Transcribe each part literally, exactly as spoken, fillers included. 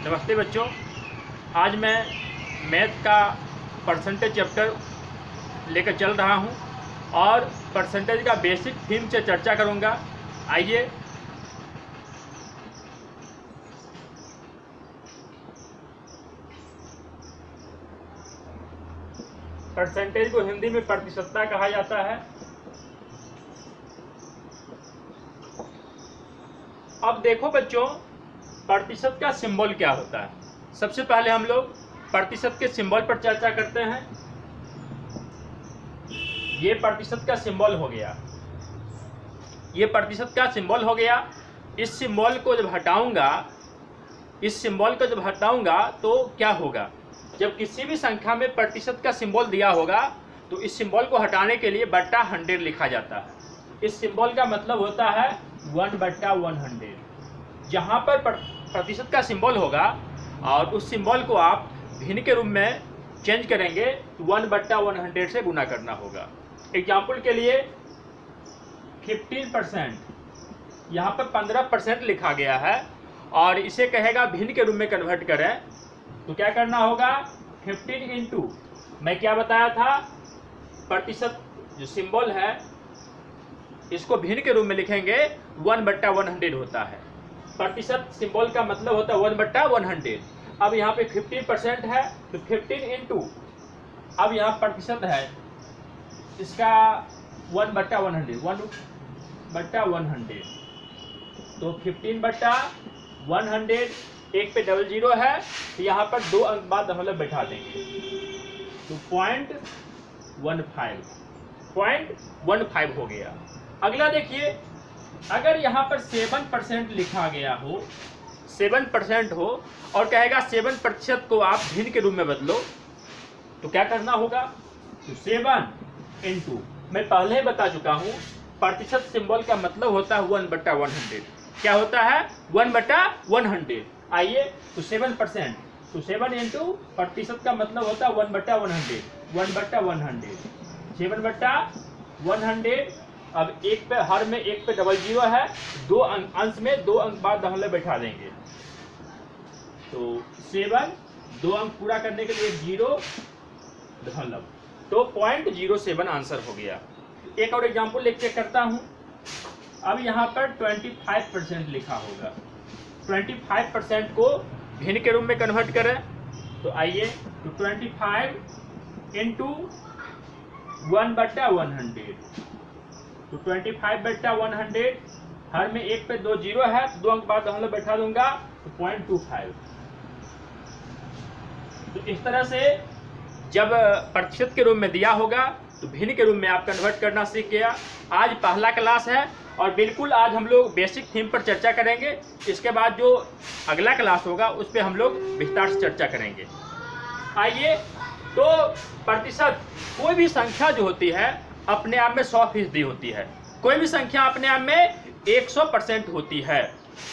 नमस्ते बच्चों, आज मैं मैथ का परसेंटेज चैप्टर लेकर चल रहा हूं और परसेंटेज का बेसिक थीम से चर्चा करूंगा। आइए परसेंटेज को हिंदी में प्रतिशतता कहा जाता है। अब देखो बच्चों, प्रतिशत का सिंबल क्या होता है। सबसे पहले हम लोग प्रतिशत के सिंबल पर चर्चा करते हैं। ये प्रतिशत का सिंबल हो गया, ये प्रतिशत का सिंबल हो गया। इस सिंबल को जब हटाऊंगा इस सिंबल को जब हटाऊंगा तो क्या होगा? जब किसी भी संख्या में प्रतिशत का सिंबल दिया होगा तो इस सिंबल को हटाने के लिए बट्टा हंड्रेड लिखा जाता है। इस सिंबल का मतलब होता है वन बट्टा वन हंड्रेड। जहाँ पर प्रतिशत का सिंबल होगा और उस सिंबल को आप भिन्न के रूप में चेंज करेंगे तो वन बट्टा वन हंड्रेड से गुना करना होगा। एग्जाम्पल के लिए फिफ्टीन परसेंट, यहाँ पर पंद्रह परसेंट लिखा गया है और इसे कहेगा भिन्न के रूप में कन्वर्ट करें तो क्या करना होगा? फिफ्टीन इंटू, मैं क्या बताया था, प्रतिशत जो सिंबल है इसको भिन्न के रूप में लिखेंगे वन बट्टा वन हंड्रेड होता है। प्रतिशत सिंबल का मतलब होता है वन बट्टा वन हंड्रेड। अब यहाँ पे फिफ्टीन परसेंट है तो फिफ्टीन इंटू, अब यहाँ प्रतिशत है इसका वन बट्टा वन हंड्रेड, वन बट्टा वन हंड्रेड, तो फिफ्टीन बट्टा वन हंड्रेड, एक पे डबल जीरो है तो यहाँ पर दो अंक बाद दशमलव बैठा देंगे तो point one five point one five हो गया। अगला देखिए, अगर यहाँ पर सेवन परसेंट लिखा गया हो, सेवन परसेंट हो और कहेगा सेवन प्रतिशत को आप भिन्न के रूप में बदलो तो क्या करना होगा? तो सेवन इंटू, मैं पहले ही बता चुका हूँ, प्रतिशत सिंबल का मतलब होता है वन बट्टा वन हंड्रेड। क्या होता है? वन बट्टा वन हंड्रेड। आइए तो सेवन परसेंट, तो सेवन इंटू प्रतिशत का मतलब होता है वन बट्टा वन हंड्रेड, वन बट्टा वन हंड्रेड, सेवन बट्टा वन हंड्रेड। अब एक पे, हर में एक पे डबल जीरो है, दो अंक अंश में दो अंक बाद दशमलव बैठा देंगे तो सेवन, दो अंक पूरा करने के लिए जीरो दशमलव, तो पॉइंट जीरो सेवन आंसर हो गया। एक और एग्जांपल लेके करता हूं। अब यहाँ पर ट्वेंटी फाइव परसेंट लिखा होगा, ट्वेंटी फाइव परसेंट को भिन्न के रूप में कन्वर्ट करें तो आइए तो ट्वेंटी फाइव इंटू वन बट्टा वन हंड्रेड, तो ट्वेंटी फाइव बट्टा वन हंड्रेड, हर में एक पे दो जीरो है, दो अंक बाद दशमलव बैठा दूंगा तो पॉइंट टू फाइव। तो इस तरह से जब प्रतिशत के रूप में दिया होगा तो भिन्न के रूप में आप कन्वर्ट करना सीख गया। आज पहला क्लास है और बिल्कुल आज हम लोग बेसिक थीम पर चर्चा करेंगे। इसके बाद जो अगला क्लास होगा उस पर हम लोग विस्तार से चर्चा करेंगे। आइए तो प्रतिशत, कोई भी संख्या जो होती है अपने आप में सौ फीसदी होती है, कोई भी संख्या अपने आप में एक सौ परसेंट होती है।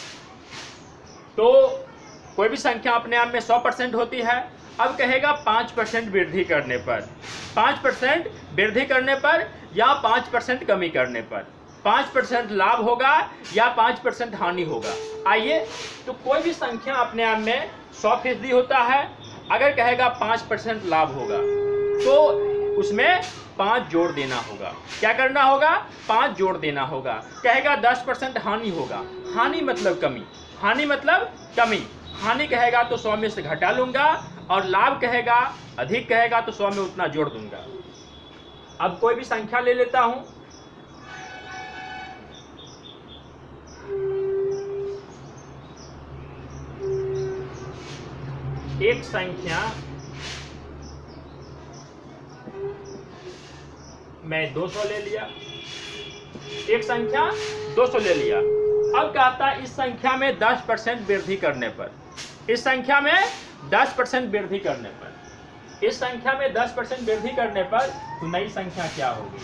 तो कोई भी संख्या अपने आप में सौ परसेंट होती है। अब कहेगा पाँच परसेंट वृद्धि करने पर, पाँच परसेंट वृद्धि करने पर या पाँच परसेंट कमी करने पर, पाँच परसेंट लाभ होगा या पाँच परसेंट हानि होगा। आइए तो कोई भी संख्या अपने आप में सौ फीसदी होता है। अगर कहेगा पाँच परसेंट लाभ होगा तो उसमें पाँच जोड़ देना होगा। क्या करना होगा? पाँच जोड़ देना होगा। कहेगा दस परसेंट हानि होगा, हानि मतलब कमी, हानि मतलब कमी, हानि कहेगा तो सौ में से घटा लूंगा और लाभ कहेगा, अधिक कहेगा तो सौ में उतना जोड़ दूंगा। अब कोई भी संख्या ले लेता हूं, एक संख्या मैं दो सौ ले लिया, एक संख्या दो सौ ले लिया। अब कहता है इस संख्या में दस परसेंट वृद्धि करने पर, इस संख्या में दस परसेंट वृद्धि करने पर, इस संख्या में दस परसेंट वृद्धि करने पर तो नई संख्या क्या होगी?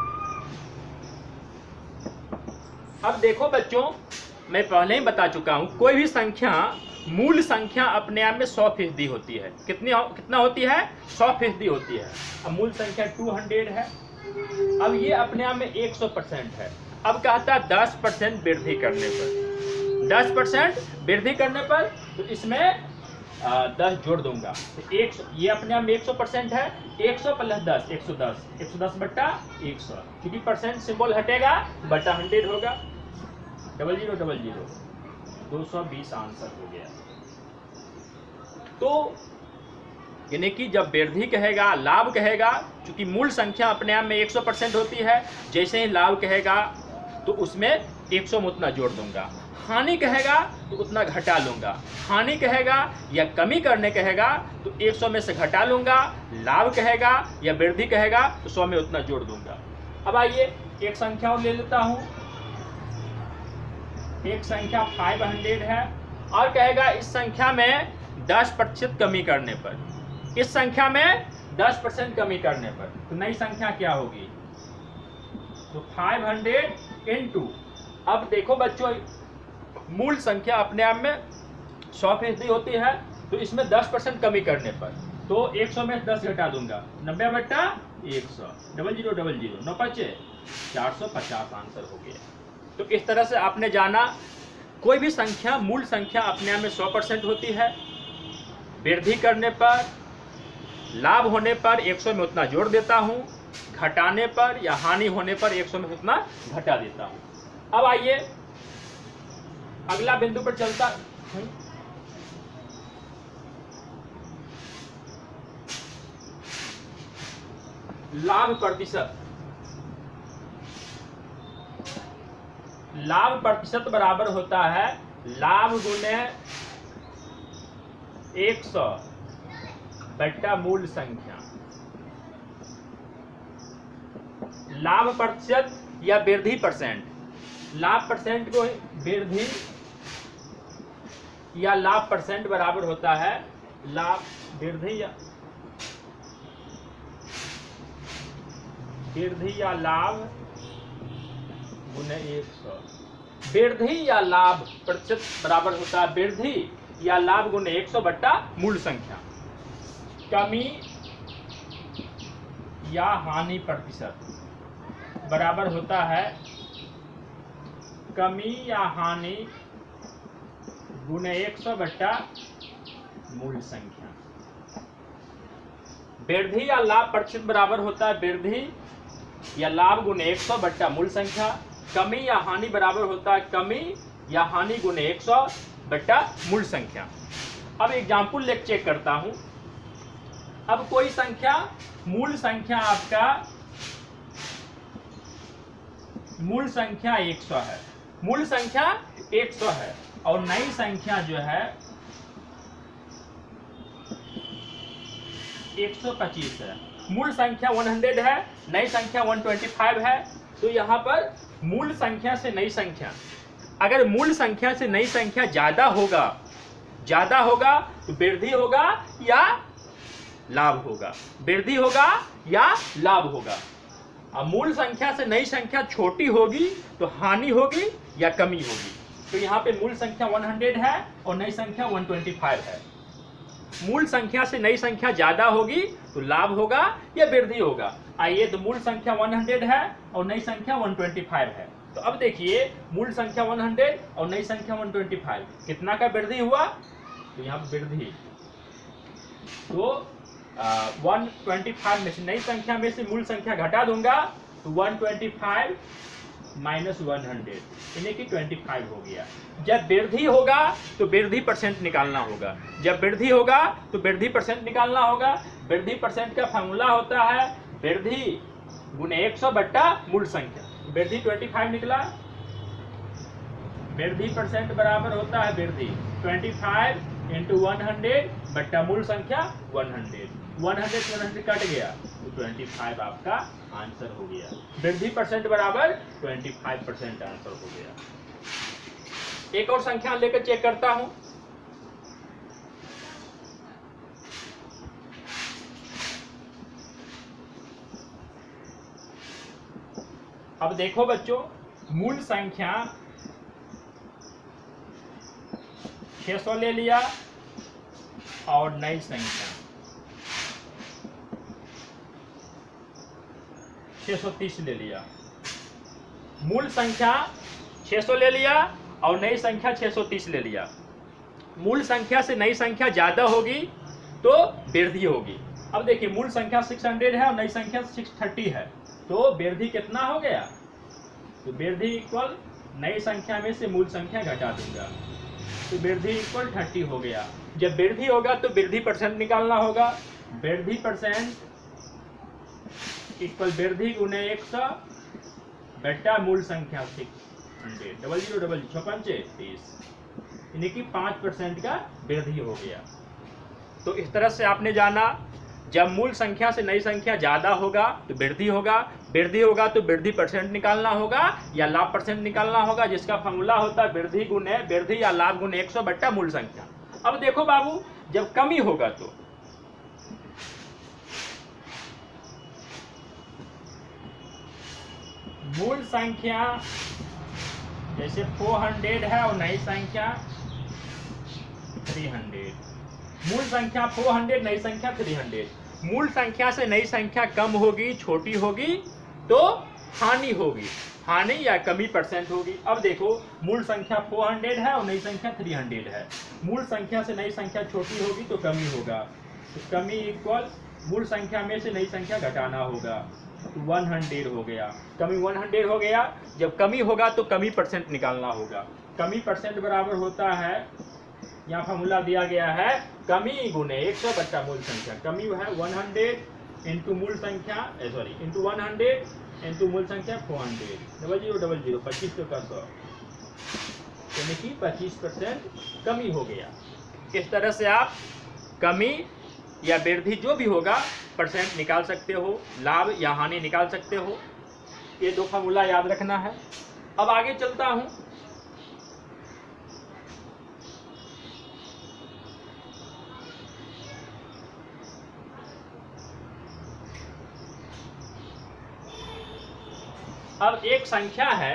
अब देखो बच्चों, मैं पहले ही बता चुका हूं, कोई भी संख्या, मूल संख्या अपने आप में सौ फीसदी होती है। कितनी कितना होती है? सौ फीसदी होती है। अब मूल संख्या टू हंड्रेड है, अब ये अपने आप में एक सौ परसेंट है। अब कहता है दस परसेंट वृद्धि करने पर, दस परसेंट वृद्धि करने पर तो इसमें दस जोड़ दूंगा तो एक सौ, ये अपने आप में एक सौ परसेंट है। एक सौ प्लस दस एक सौ दस, एक सौ दस बट्टा एक सौ, क्योंकि परसेंट सिंबल हटेगा बट्टा हंड्रेड होगा। डबल जीरो डबल जीरो, दो सौ बीस आंसर हो गया। तो यानी कि जब वृद्धि कहेगा, लाभ कहेगा, क्योंकि मूल संख्या अपने आप में एक सौ परसेंट होती है, जैसे ही लाभ कहेगा तो उसमें एक सौ में उतना जोड़ दूंगा। हानि कहेगा तो उतना घटा लूंगा। हानि कहेगा या कमी करने कहेगा तो एक सौ में से घटा लूंगा। लाभ कहेगा या वृद्धि कहेगा तो सौ में उतना जोड़ दूंगा। अब आइए एक संख्या और ले लेता हूं। एक संख्या पाँच सौ है और कहेगा इस संख्या में दस प्रतिशत कमी करने पर, इस संख्या में दस परसेंट कमी करने पर तो नई संख्या क्या होगी? तो पाँच सौ इंटू, अब देखो बच्चों मूल संख्या अपने आप में सौ फीसदी होती है, तो इसमें दस परसेंट कमी करने पर तो एक सौ में दस घटा दूंगा, नब्बे बट्टा एक सौ, डबल जीरो डबल जीरो, नौ पचे चार सौ पचास आंसर हो गया। तो इस तरह से आपने जाना कोई भी संख्या, मूल संख्या अपने आप में सौ परसेंट होती है, वृद्धि करने पर, लाभ होने पर एक सौ में उतना जोड़ देता हूँ, घटाने पर या हानि होने पर एक सौ में उतना घटा देता हूँ। अब आइए अगला बिंदु पर चलता हूं। लाभ प्रतिशत, लाभ प्रतिशत बराबर होता है लाभ गुने एक सौ बट्टा मूल संख्या। लाभ प्रतिशत या वृद्धि परसेंट, लाभ परसेंट को वृद्धि या लाभ परसेंट बराबर होता है लाभ वृद्धि या वृद्धि या लाभ गुने एक सौ। वृद्धि या लाभ प्रतिशत बराबर होता है वृद्धि या लाभ गुने एक सौ बट्टा मूल संख्या। कमी या हानि प्रतिशत बराबर होता है कमी या हानि गुने एक सौ बट्टा मूल संख्या। वृद्धि या लाभ प्रतिशत बराबर होता है वृद्धि या लाभ गुने एक सौ बट्टा मूल संख्या। कमी या हानि बराबर होता है कमी या हानि गुने एक सौ बट्टा मूल संख्या। अब एग्जाम्पल लेकर चेक करता हूं। अब कोई संख्या, मूल संख्या आपका मूल संख्या एक सौ है, मूल संख्या एक सौ है और नई संख्या जो है एक सौ पच्चीस है। मूल संख्या सौ है, नई संख्या एक सौ पच्चीस है। तो यहाँ पर मूल संख्या से नई संख्या, अगर मूल संख्या से नई संख्या ज्यादा होगा, ज्यादा होगा तो वृद्धि होगा या लाभ होगा, वृद्धि होगा या लाभ होगा। अब मूल संख्या से नई संख्या छोटी होगी तो हानि होगी या कमी होगी। तो यहाँ पे मूल संख्या सौ है और नई संख्या एक सौ पच्चीस है। मूल संख्या से नई संख्या ज्यादा होगी तो लाभ होगा या वृद्धि होगा। आइए, तो मूल संख्या सौ है और नई संख्या एक सौ पच्चीस है। तो अब देखिए मूल संख्या सौ और नई संख्या एक सौ पच्चीस कितना का वृद्धि हुआ? तो यहाँ पर वृद्धि, तो एक सौ पच्चीस में से नई संख्या में से मूल संख्या घटा दूंगा तो एक सौ पच्चीस माइनस सौ यानी कि पच्चीस हो गया। जब वृद्धि होगा तो वृद्धि परसेंट निकालना होगा, जब वृद्धि होगा तो वृद्धि परसेंट निकालना होगा। वृद्धि परसेंट का फॉर्मूला होता है वृद्धि गुने एक सौ बट्टा मूल संख्या। वृद्धि पच्चीस निकला, वृद्धि परसेंट बराबर होता है वृद्धि पच्चीस इंटू वन हंड्रेड बट्टा मूल संख्या one hundred. One hundred one hundred cut गया तो पच्चीस आपका आंसर हो गया। वृद्धि परसेंट बराबर पच्चीस परसेंट आंसर हो गया। एक और संख्या लेकर चेक करता हूं। अब देखो बच्चों, मूल संख्या छह सौ ले लिया और नई संख्या छह सौ तीस ले लिया। मूल संख्या छह सौ ले लिया और नई संख्या छह सौ तीस ले लिया। मूल संख्या से नई संख्या ज्यादा होगी तो वृद्धि होगी। अब देखिए मूल संख्या छह सौ है और नई संख्या छह सौ तीस है, तो वृद्धि कितना हो गया? तो वृद्धि इक्वल नई संख्या में से मूल संख्या घटा दूंगा, तो वृद्धि इक्वल तीस हो गया। जब वृद्धि होगा तो वृद्धि परसेंट निकालना होगा। वृद्धि परसेंट इक्वल वृद्धि गुने एक सौ बेटा मूल संख्या six hundred double zero double zero पंचे तीस, यानी कि पाँच परसेंट का वृद्धि हो गया। तो इस तरह से आपने जाना, जब मूल संख्या से नई संख्या ज्यादा होगा तो वृद्धि होगा, वृद्धि होगा तो वृद्धि परसेंट निकालना होगा या लाभ परसेंट निकालना होगा, जिसका फॉर्मूला होता है वृद्धि गुने वृद्धि या लाभ गुने एक सौ बट्टा मूल संख्या। अब देखो बाबू, जब कमी होगा तो मूल संख्या जैसे चार सौ है और नई संख्या तीन सौ, मूल संख्या चार सौ नई संख्या तीन सौ। मूल संख्या से नई संख्या कम होगी, छोटी होगी तो हानि होगी, हानि या कमी परसेंट होगी। अब देखो मूल संख्या चार सौ है और नई संख्या तीन सौ है, मूल संख्या से नई संख्या छोटी होगी तो कमी होगा, तो कमी इक्वल मूल संख्या में से नई संख्या घटाना होगा, तो सौ हो गया। कमी सौ हो गया। जब कमी होगा तो कमी परसेंट निकालना होगा। कमी परसेंट बराबर होता है, यहाँ फॉर्मूला दिया गया है कमी गुने एक सौ बट्टा मूल संख्या। कमी है सौ इंटू मूल संख्या sorry into one hundred into मूल संख्या four hundred double zero double zero पच्चीस का सौ, यानी कि पच्चीस परसेंट कमी हो गया। इस तरह से आप कमी या वृद्धि जो भी होगा परसेंट निकाल सकते हो, लाभ या हानि निकाल सकते हो। ये दो फॉर्मूला याद रखना है। अब आगे चलता हूं। अब एक संख्या है,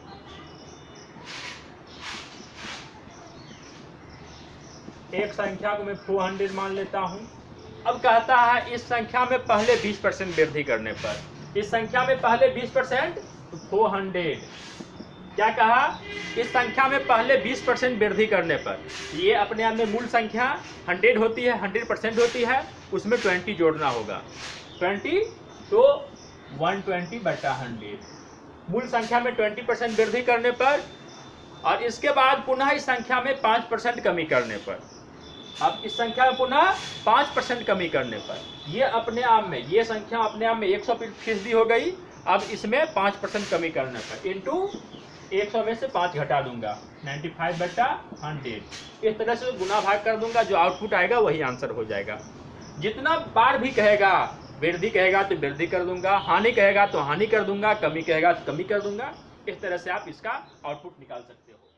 एक संख्या को मैं चार सौ मान लेता हूं। अब कहता है इस संख्या में पहले बीस परसेंट वृद्धि करने पर, इस संख्या में पहले बीस परसेंट तो चार सौ। क्या कहा? इस संख्या में पहले बीस परसेंट वृद्धि करने पर, ये अपने आप में मूल संख्या सौ होती है, सौ परसेंट होती है, उसमें बीस जोड़ना होगा। बीस तो एक सौ बीस बटा सौ, मूल संख्या में बीस परसेंट वृद्धि करने पर, और इसके बाद पुनः इस संख्या में पाँच परसेंट कमी करने पर। अब इस संख्या में पुनः पाँच परसेंट कमी करने पर, ये अपने आप में, ये संख्या अपने आप में एक सौ फीसदी हो गई। अब इसमें पाँच परसेंट कमी करने पर इंटू एक सौ में से पाँच घटा दूंगा, पचानवे बटा सौ। इस तरह से गुना भाग कर दूंगा, जो आउटपुट आएगा वही आंसर हो जाएगा। जितना बार भी कहेगा, वृद्धि कहेगा तो वृद्धि कर दूंगा, हानि कहेगा तो हानि कर दूंगा, कमी कहेगा तो कमी कर दूंगा। इस तरह से आप इसका आउटपुट निकाल सकते हो।